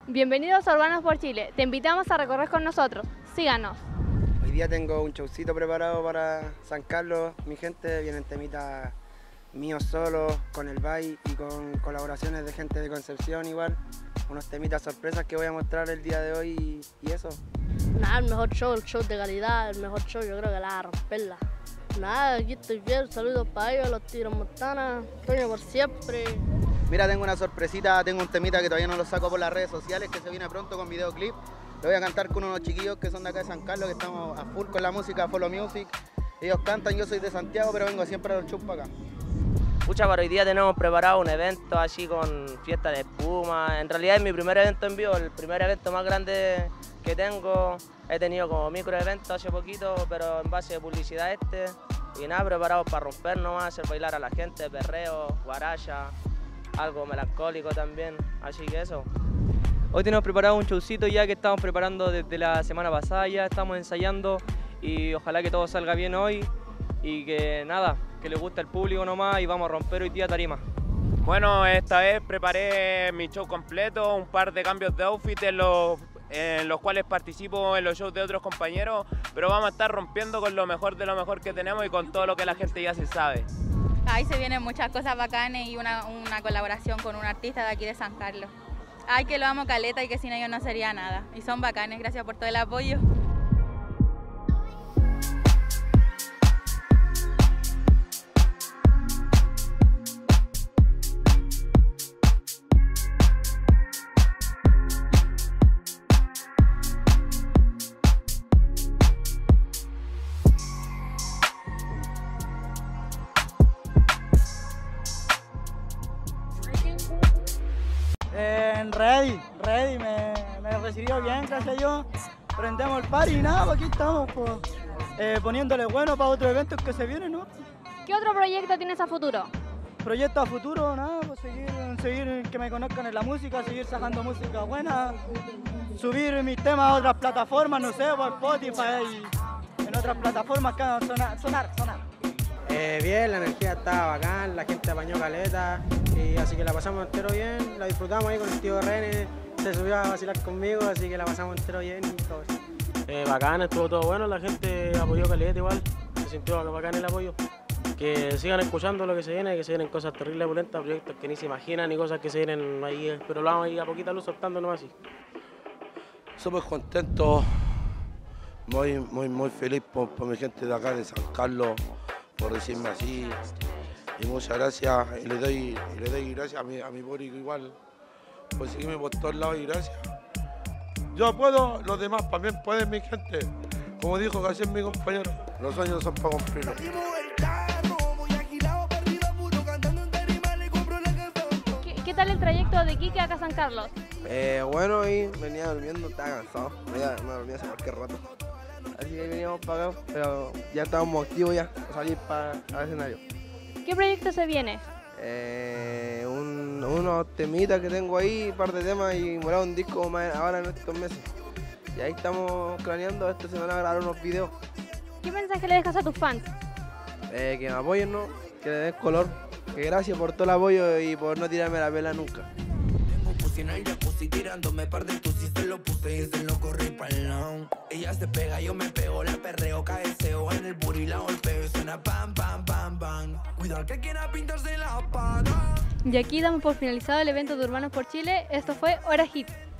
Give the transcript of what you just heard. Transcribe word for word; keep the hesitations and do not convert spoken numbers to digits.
Bienvenidos a Urbanos por Chile, te invitamos a recorrer con nosotros, síganos. Hoy día tengo un showcito preparado para San Carlos, mi gente, vienen temitas míos solos, con el Bay y con colaboraciones de gente de Concepción igual, unos temitas sorpresas que voy a mostrar el día de hoy y, y eso. Nada, el mejor show, el show de calidad, el mejor show, yo creo que la va a romperla. Nada, aquí estoy bien, saludos para ellos, los Tigres Montana, Toño por siempre. Mira, tengo una sorpresita, tengo un temita que todavía no lo saco por las redes sociales, que se viene pronto con videoclip. Lo voy a cantar con unos chiquillos que son de acá de San Carlos, que estamos a full con la música, Follow Music. Ellos cantan, yo soy de Santiago, pero vengo siempre a los shows para acá. Pucha, para hoy día tenemos preparado un evento así con fiesta de espuma. En realidad es mi primer evento en vivo, el primer evento más grande que tengo. He tenido como micro evento hace poquito, pero en base de publicidad este. Y nada, preparados para romper nomás, hacer bailar a la gente, perreo, guaracha, algo melancólico también, así que eso. Hoy tenemos preparado un showcito ya que estamos preparando desde la semana pasada, ya estamos ensayando y ojalá que todo salga bien hoy y que nada, que le guste al público nomás y vamos a romper hoy día tarima. Bueno, esta vez preparé mi show completo, un par de cambios de outfit en los, en los cuales participo en los shows de otros compañeros, pero vamos a estar rompiendo con lo mejor de lo mejor que tenemos y con todo lo que la gente ya se sabe. Ahí se vienen muchas cosas bacanas y una, una colaboración con un artista de aquí de San Carlos. Ay, que lo amo caleta y que sin ellos no sería nada. Y son bacanes, gracias por todo el apoyo. Eh, ready, ready, me, me recibió bien, gracias a Dios. Prendemos el party y nada, pues aquí estamos pues, eh, poniéndole bueno para otros eventos que se vienen, ¿no? ¿Qué otro proyecto tienes a futuro? Proyecto a futuro, nada, pues seguir, seguir que me conozcan en la música, seguir sacando música buena, subir mis temas a otras plataformas, no sé, por Spotify y en otras plataformas que hagan sonar, sonar, sonar. Eh, bien, la energía está bacán, la gente apañó caleta, y así que la pasamos entero bien, la disfrutamos ahí con el tío René, se subió a vacilar conmigo, así que la pasamos entero bien y todo eso. Eh, bacán, estuvo todo bueno, la gente apoyó caleta igual, se sintió bacán el apoyo. Que sigan escuchando lo que se viene, que se vienen cosas terribles, pulentas, proyectos que ni se imaginan y cosas que se vienen ahí, pero lo vamos a ir a poquita luz soltando nomás así. Súper contento, muy, muy, muy feliz por, por mi gente de acá de San Carlos, por decirme así, y muchas gracias, y le doy, y le doy gracias a mi, a mi público igual, por seguirme por todos lados y gracias. Yo puedo, los demás también pueden, mi gente, como dijo casi mi compañero, los sueños son para cumplirlos. ¿Qué, ¿Qué tal el trayecto de Quique acá a San Carlos? Eh, bueno, y venía durmiendo, estaba cansado, me, me dormí hace cualquier rato. Así que veníamos para acá, pero ya estábamos activos ya, para salir para el escenario. ¿Qué proyecto se viene? Eh, un, unos temitas que tengo ahí, un par de temas y morar un disco más ahora en estos meses. Y ahí estamos planeando, esta semana grabar unos videos. ¿Qué mensaje le dejas a tus fans? Eh, que me apoyen, ¿no? Que le den color. Que gracias por todo el apoyo y por no tirarme la pela nunca. En el jacuzzi tirándome par de tus y se lo puse y se lo corrí pa'l lado. Ella se pega, yo me pego, la perreo, cabeceo en el booty, la golpeo y suena pam, pam, pam, pam. Cuidado que quiera pintarse la pata. Y aquí damos por finalizado el evento de Urbanos por Chile. Esto fue Hora Hit.